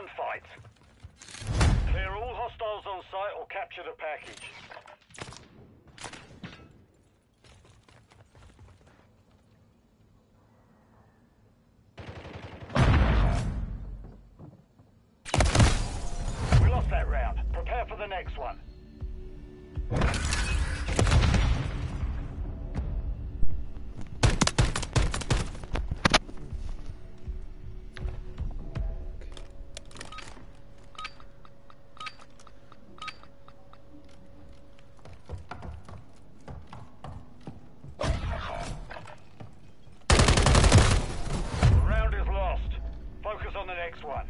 gunfight. Clear all hostiles on site or capture the package. We lost that round. Prepare for the next one. On the next one.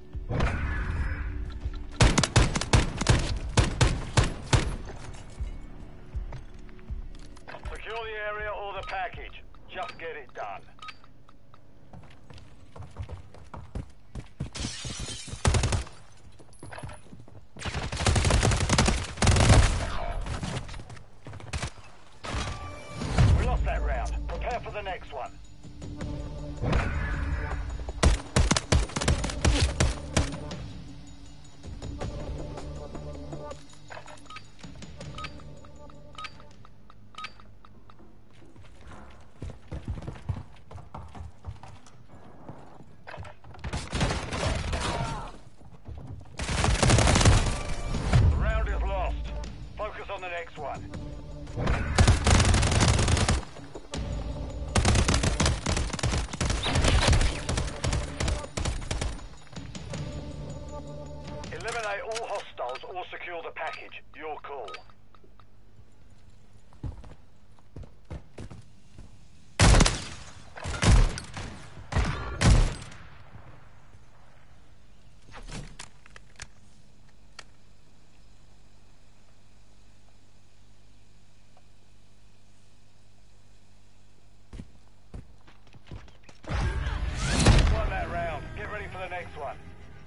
Secure the area or the package. Just get it done. We lost that round. Prepare for the next one. On the next one. Eliminate all hostiles or secure the package. Your call. Get ready for the next one.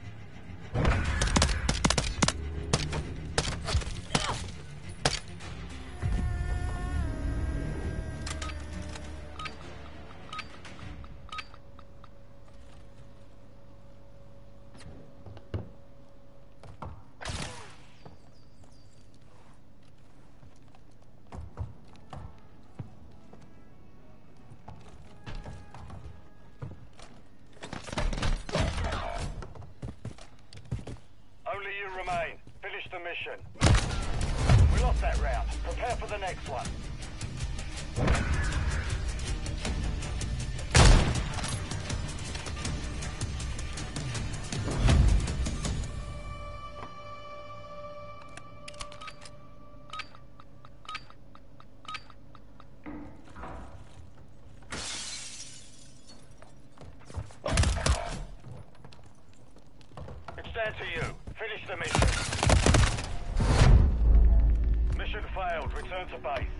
Only you remain. Finish the mission. We lost that round. Prepare for the next one. It's down to you. Finish the mission. Mission failed. Return to base.